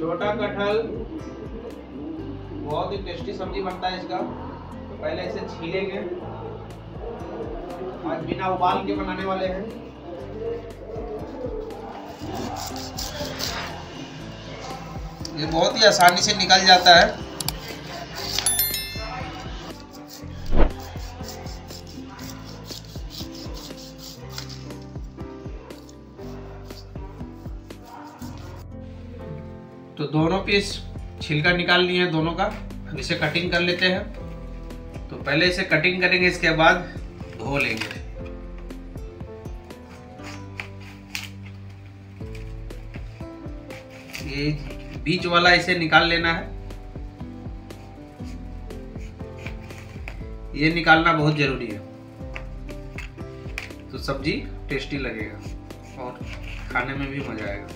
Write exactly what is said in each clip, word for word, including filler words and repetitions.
छोटा कटहल बहुत ही टेस्टी सब्जी बनता है इसका। तो पहले इसे छीलेंगे, आज बिना उबाल के बनाने वाले हैं। ये बहुत ही आसानी से निकल जाता है। तो दोनों पीस छिलका निकाल लिए हैं दोनों का। अब इसे कटिंग कर लेते हैं। तो पहले इसे कटिंग करेंगे, इसके बाद धो लेंगे। ये बीच वाला इसे निकाल लेना है। ये निकालना बहुत जरूरी है, तो सब्जी टेस्टी लगेगा और खाने में भी मजा आएगा।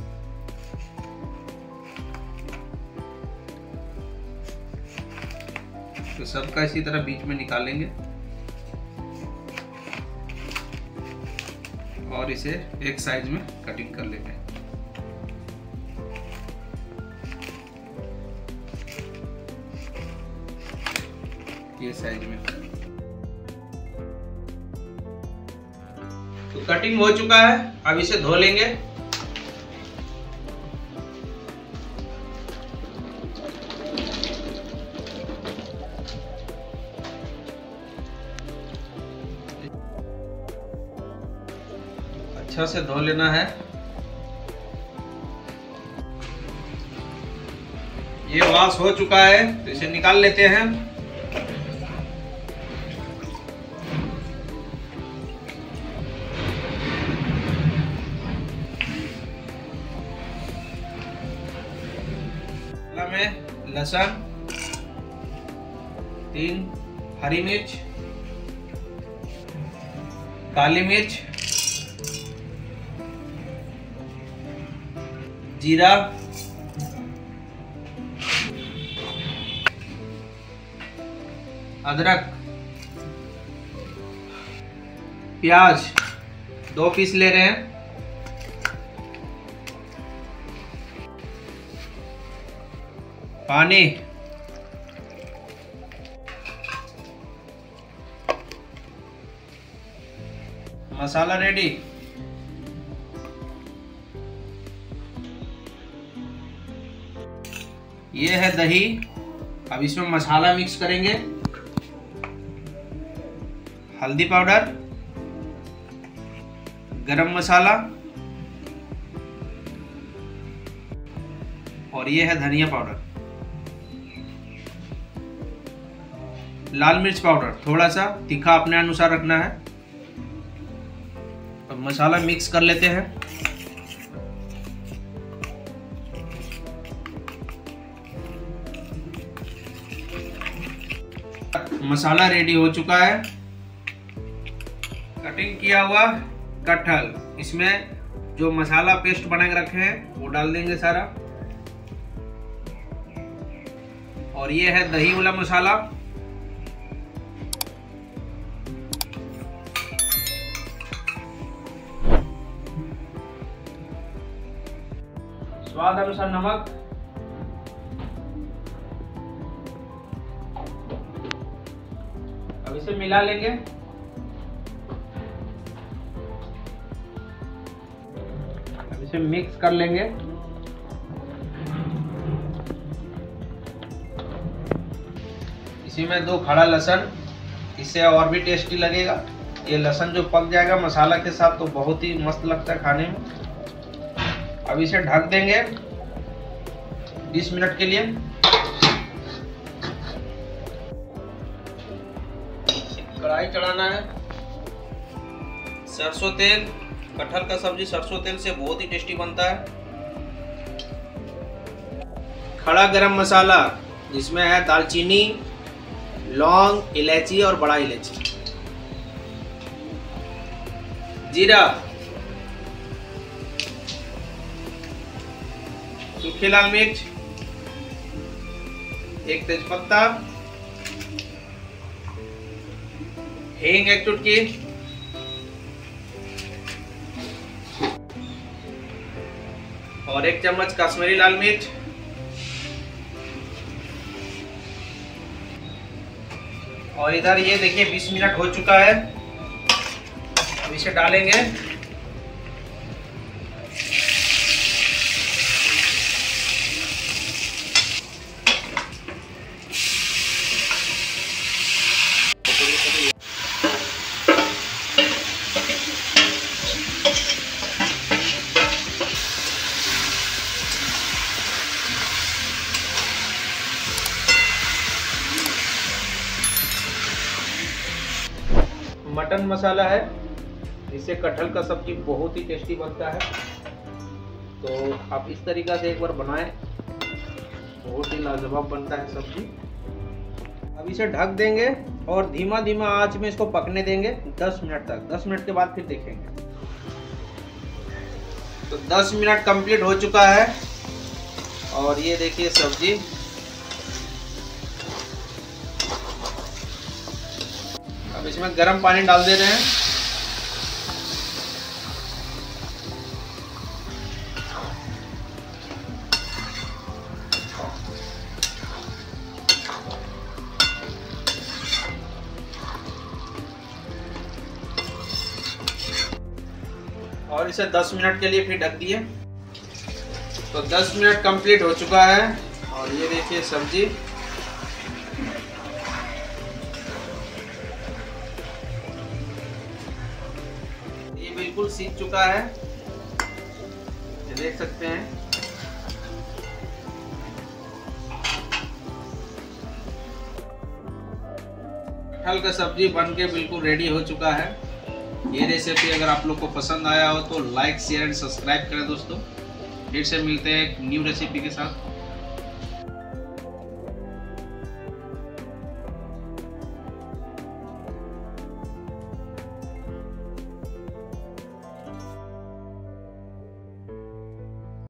तो सबका इसी तरह बीच में निकालेंगे और इसे एक साइज में कटिंग कर लेंगे। ये साइज में तो कटिंग हो चुका है। अब इसे धो लेंगे। अच्छा से धो लेना है। ये वॉश हो चुका है, तो इसे निकाल लेते हैं। में लहसुन, तीन हरी मिर्च, काली मिर्च, जीरा, अदरक, प्याज दो पीस ले रहे हैं, पानी, मसाला रेडी। ये है दही। अब इसमें मसाला मिक्स करेंगे। हल्दी पाउडर, गरम मसाला और ये है धनिया पाउडर, लाल मिर्च पाउडर, थोड़ा सा तीखा अपने अनुसार रखना है। अब मसाला मिक्स कर लेते हैं। मसाला रेडी हो चुका है। कटिंग किया हुआ कटहल, इसमें जो मसाला पेस्ट बना के रखे हैं वो डाल देंगे सारा। और ये है दही वाला मसाला। स्वाद अनुसार नमक, अब इसे मिला लेंगे। अब इसे मिक्स कर लेंगे। इसी में दो खड़ा लहसुन, इससे और भी टेस्टी लगेगा। ये लहसुन जो पक जाएगा मसाला के साथ तो बहुत ही मस्त लगता है खाने में। अब इसे ढक देंगे बीस मिनट के लिए। कढ़ाई चढ़ाना है। सरसों तेल, कटहल का सब्जी सरसों तेल से बहुत ही टेस्टी बनता है। खड़ा गरम मसाला, जिसमें है दालचीनी, लौंग, इलायची और बड़ा इलायची, जीरा, सूखी लाल मिर्च, एक तेजपत्ता, हींग एक चुटकी, और एक चम्मच कश्मीरी लाल मिर्च, और इधर ये देखिए बीस मिनट हो चुका है। अब इसे डालेंगे। मटन मसाला है, इससे कटहल का सब्जी बहुत ही टेस्टी बनता है। तो आप इस तरीक़ा से एक बार बनाएं, बहुत ही लाजवाब बनता है सब्जी। अब इसे ढक देंगे और धीमा धीमा आंच में इसको पकने देंगे दस मिनट तक। दस मिनट के बाद फिर देखेंगे। तो दस मिनट कंप्लीट हो चुका है और ये देखिए सब्जी। अब इसमें गर्म पानी डाल दे रहे हैं। और इसे दस मिनट के लिए फिर ढक दिए। तो दस मिनट कंप्लीट हो चुका है और ये देखिए सब्जी। ये बिल्कुल सीख चुका है, ये देख सकते हैं। कटहल का सब्जी बनके बिल्कुल रेडी हो चुका है। ये रेसिपी अगर आप लोग को पसंद आया हो तो लाइक शेयर एंड सब्सक्राइब करें दोस्तों। फिर से मिलते हैं एक न्यू रेसिपी के साथ।